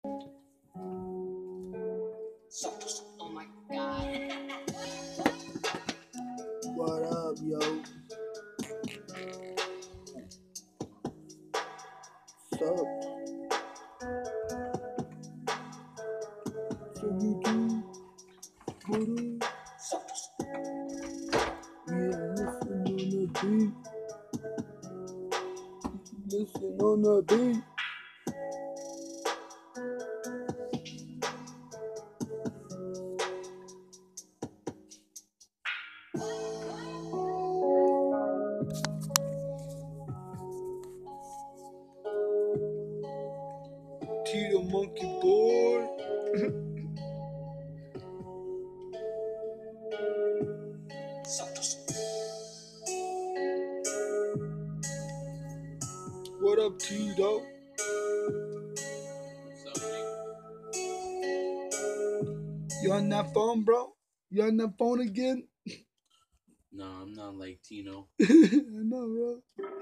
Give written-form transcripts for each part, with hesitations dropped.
Oh my god. What up, yo? What's up? So YouTube, what up? Yeah, listen on the beat. Listen on the beat. T the monkey boy. What up, Tito? You on that phone, bro? You on that phone again? No, I'm not like Tino. I know, bro.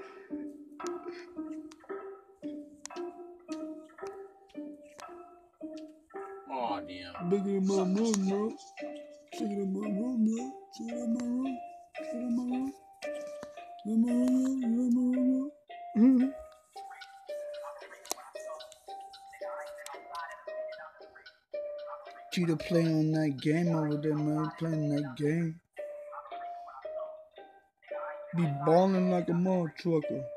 Aw, damn. Bigger in my room, bro. Check it in my room, bro. Check it in my room. Check it in my room. In my room, in my room. Cheetah playing on that game over there, man. Playing that game. Be balling like a mother trucker.